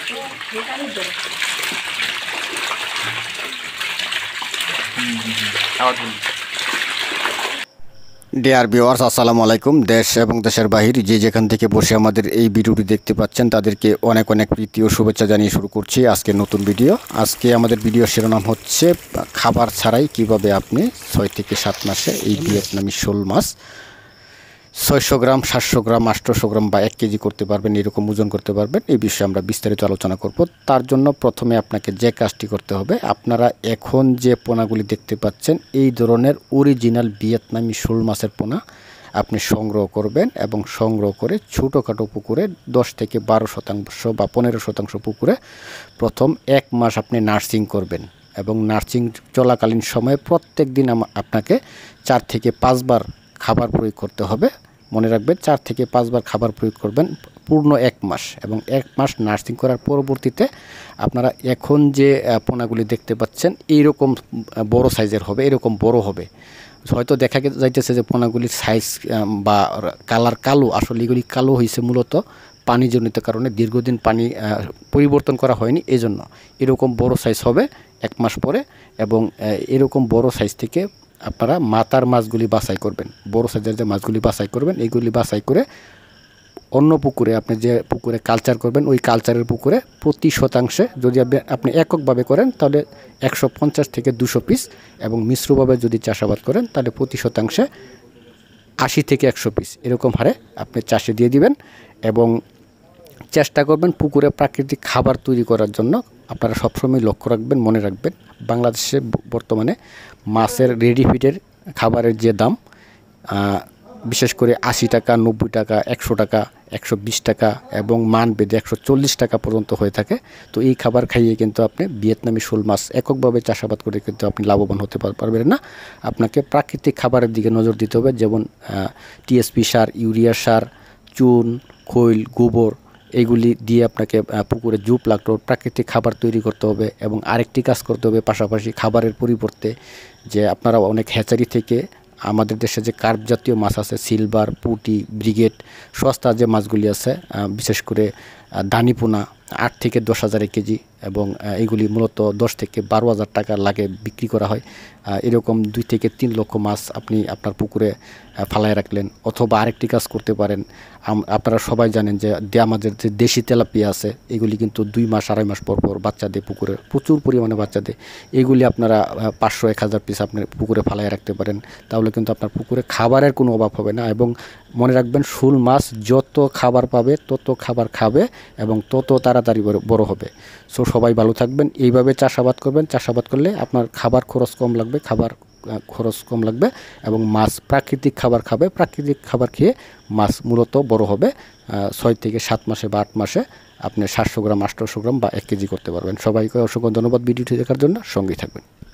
Dear viewers, আসসালামু আলাইকুম। দেশ এবং দেশের বাহির যে যেখান থেকে বসে আমাদের এই ভিডিওটি দেখতে পাচ্ছেন তাদেরকে অনেক অনেক প্রীতি ও শুভেচ্ছা জানিয়ে শুরু করছি আজকে নতুন ভিডিও। আজকে আমাদের ভিডিও শিরোনাম হচ্ছে খাবার ছাড়াই কিভাবে আপনি 6 থেকে 7 মাসে এই ভিয়েতনামি শোল মাছ 600 গ্রাম, 700 গ্রাম, 800 গ্রাম বা 1 কেজি করতে পারবেন, এরকম ওজন করতে পারবেন। এই বিষয়ে আমরা বিস্তারিত আলোচনা করব। তার জন্য প্রথমে আপনাকে যে কাজটি করতে হবে, আপনারা এখন যে পোনাগুলি দেখতে পাচ্ছেন এই ধরনের অরিজিনাল ভিয়েতনামি শোল মাছের পোনা আপনি সংগ্রহ করবেন এবং সংগ্রহ করে ছোটোখাটো পুকুরে 10 থেকে 12% বা 15% পুকুরে প্রথম 1 মাস আপনি নার্সিং করবেন এবং নার্সিং চলাকালীন সময়ে প্রত্যেক দিন আপনাকে 4 থেকে 5 বার খাবার প্রয়োগ করতে হবে। মনে রাখবেন 4 থেকে 5 বার খাবার প্রয়োগ করবেন পূর্ণ 1 মাস, এবং 1 মাস নার্সিং করার পরবর্তীতে আপনারা এখন যে পোনাগুলি দেখতে পাচ্ছেন এইরকম বড় সাইজের হবে, এরকম বড় হবে। হয়তো দেখা যাইতেছে যে পোনাগুলির সাইজ বা কালার কালো, আসলে এগুলি কালো হয়েছে মূলত পানিজনিত কারণে, দীর্ঘদিন পানি পরিবর্তন করা হয়নি, এজন্য এরকম বড় সাইজ হবে 1 মাস পরে। এবং এরকম বড় সাইজ থেকে আপনারা মাথার মাছগুলি বাছাই করবেন, বড় সাইজের যে মাছগুলি বাছাই করবেন, এইগুলি বাছাই করে অন্য পুকুরে, আপনি যে পুকুরে কালচার করবেন ওই কালচারের পুকুরে প্রতি শতাংশে, যদি আপনি এককভাবে করেন তাহলে 150 থেকে 200 পিস, এবং মিশ্রভাবে যদি চাষাবাদ করেন তাহলে প্রতি শতাংশে 80 থেকে 100 পিস এরকম হারে আপনি চাষে দিয়ে দিবেন। এবং চেষ্টা করবেন পুকুরে প্রাকৃতিক খাবার তৈরি করার জন্য। আপনারা সবসময় লক্ষ্য রাখবেন, মনে রাখবেন, বাংলাদেশে বর্তমানে মাছের রেডি ফিডের খাবারের যে দাম, বিশেষ করে 80 টাকা, 90 টাকা, 100 টাকা, 120 টাকা এবং মানভেদে 140 টাকা পর্যন্ত হয়ে থাকে। তো এই খাবার খাইয়ে কিন্তু আপনি ভিয়েতনামি শোল মাছ এককভাবে চাষাবাদ করে কিন্তু আপনি লাভবান হতে পারবেন না। আপনাকে প্রাকৃতিক খাবারের দিকে নজর দিতে হবে, যেমন টিএসপি সার, ইউরিয়া সার, চুন, খৈল, গোবর, এইগুলি দিয়ে আপনাকে পুকুরে জুপ লাগতো প্রাকৃতিক খাবার তৈরি করতে হবে। এবং আরেকটি কাজ করতে হবে পাশাপাশি খাবারের পরিবর্তে, যে আপনারা অনেক হ্যাচারি থেকে আমাদের দেশে যে কার্প জাতীয় মাছ আছে, সিলভার, পুঁটি, ব্রিগেড, সস্তা যে মাছগুলি আছে, বিশেষ করে দানিপোনা 8 থেকে 10 হাজার কেজি, এবং এইগুলি মূলত 10 থেকে 12 হাজার টাকা লাগে বিক্রি করা হয়। এরকম 2 থেকে 3 লক্ষ মাছ আপনি আপনার পুকুরে ফালায় রাখলেন। অথবা আরেকটি কাজ করতে পারেন, আপনারা সবাই জানেন যে আমাদের যে দেশি তেলাপিয়া আছে, এগুলি কিন্তু 2 মাস 2.5 মাস পর পর বাচ্চা দেয়, পুকুরে প্রচুর পরিমাণে বাচ্চা দেয়। এগুলি আপনারা 500-1000 পিস আপনার পুকুরে ফালায় রাখতে পারেন, তাহলে কিন্তু আপনার পুকুরে খাবারের কোনো অভাব হবে না। এবং মনে রাখবেন, শোল মাছ যত খাবার পাবে তত খাবার খাবে এবং তত তাড়াতাড়ি বড় হবে। সো সবাই ভালো থাকবেন, এইভাবে চাষাবাদ করবেন। চাষাবাদ করলে আপনার খাবার খরচ কম লাগবে এবং মাছ প্রাকৃতিক খাবার খাবে। প্রাকৃতিক খাবার খেয়ে মাছ মূলত বড় হবে। 6 থেকে 7 মাসে বা 8 মাসে আপনি 700 গ্রাম, 800 গ্রাম বা 1 কেজি করতে পারবেন। সবাইকে অসংখ্য ধন্যবাদ ভিডিওটি দেখার জন্য, সঙ্গেই থাকবেন।